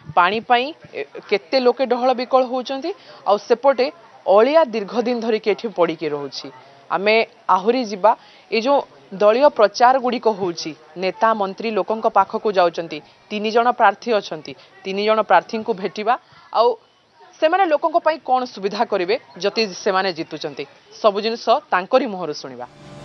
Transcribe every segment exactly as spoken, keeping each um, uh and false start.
पानी पाई केते लोके डहल विकल होउचंती आ सेपटे अलिया दीर्घ दिन धरिक एठी पड़िकी रोची आमे आहुरी जिबा ए जो दलीय प्रचार गुड़िक होउची नेता मंत्री लोकंक पाखकु जाउचंती तीन जण प्रार्थी अछंती तीन जण प्रार्थी को भेटिबा आउ सेमाने लोकंक पई कोन सुविधा करिवे जति सेमाने जितुचंती सब जिनिस तांकरी मुहर सुनिबा।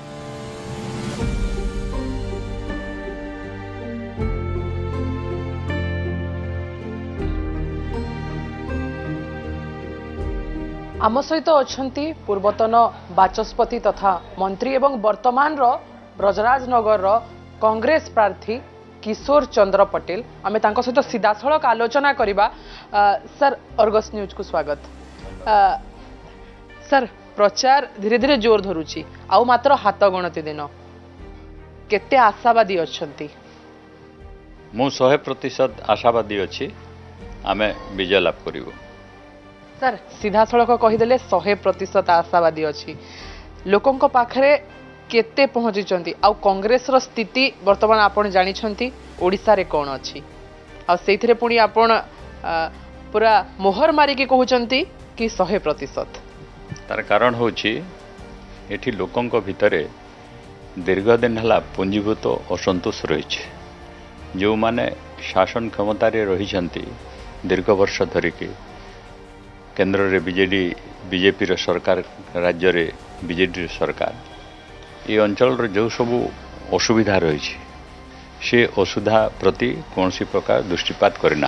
आम सहित अच्छा पूर्वतन बाचस्पति तथा मंत्री एवं वर्तमान ब्रजराजनगर कांग्रेस प्रार्थी किशोर चंद्र पटेल आमे तांको सहित सीधासलख आलोचना करिबा। सर अर्गस न्यूज को स्वागत। आ, सर प्रचार धीरे धीरे जोर धरुची आउ मात्र हाथ गणति दिन केते आशावादी अछंती? मु सौ प्रतिशत आशावादी अच्छी आमे विजय लाभ करिवो। सर सीधासलख कहीदेले सौ प्रतिशत आशावादी अच्छी लोकों पाखरे केते पहुंची आउ कांग्रेस रो स्थिति वर्तमान आपण जानिछंती ओडिसा रे कोन अछि आ सेथिरे पुणी आपण पूरा मोहर मारिकी कहउचंती कि सौ प्रतिशत तार कारण होछि एठी लोकों भितरे दीर्घ दिन हला पुंजीभूत असंतोष रही जो माने शासन क्षमता रे रही दीर्घ वर्ष धरिकी केंद्र रे बीजेडी बीजेपी रो सरकार राज्य रे बीजेडी सरकार ये अंचल जो सबू असुविधा रही से असुविधा प्रति कौन सी प्रकार दृष्टिपात करना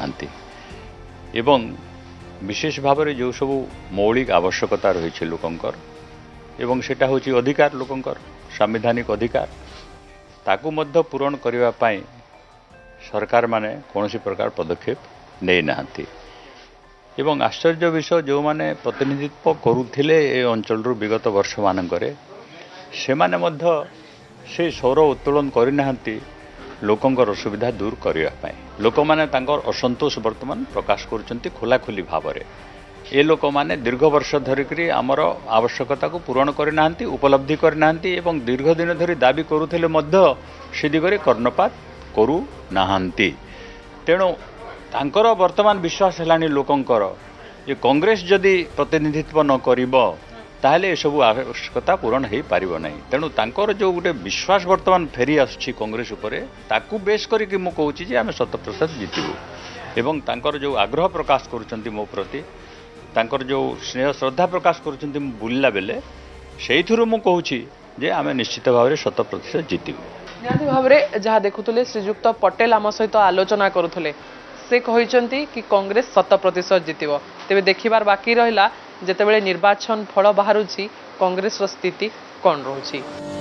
एवं विशेष भाव में जो सबू मौलिक आवश्यकता रही लोकंकर एवं सेटा होची अधिकार लोकंकर संवैधानिक अधिकार ताकू मध्य पूरण करने पाई सरकार माने कौन सी प्रकार पदक्षेप नहीं नाहंती एवं आश्चर्य विषय जो माने प्रतिनिधित्व करुथिले ए अंचल विगत वर्ष मानकरे से माने मध्य से सौर उत्तोलन करना लोकंकर असुविधा दूर करने लोक मैंने असंतोष वर्तमान प्रकाश कर खोलाखोली भाव में ये लोक मैंने दीर्घ वर्ष धरिकी आमर आवश्यकता को पूरण करना उपलब्धि करना एवं दीर्घ दिन धरी दाबी करुले से दिगरे कर्णपात करू नाहांती तेणु तांकर वर्तमान विश्वास है लोकंकर ये कांग्रेस जदि प्रतिनिधित्व न करिबो ताहले सब आवश्यकता पूरण हो पार ना तेणु तांकर जो गोटे विश्वास वर्तमान फेरी आसुछि कांग्रेस उपरे ताकू बेस करिकि मु कहूछि जे आमे शत प्रतिशत जितिबु एवं तांकर जो आग्रह प्रकाश करुछंती मो प्रति तांकर जो स्नेह श्रद्धा प्रकाश करुछंती मु बुलला बेले सेइथुरु मु कहूछि जे आमे निश्चित भाव में शत प्रतिशत जितिबु। निहाती भाव में जहाँ देखुले श्रीजुक्त पटेल आम सहित आलोचना करुले से कहते कि कांग्रेस शत प्रतिशत जितिबो तेबे देखिबार बाकी रहिला जेतेबेले निर्वाचन फल बाहरुछि कांग्रेस रो स्थिति कौन रोची।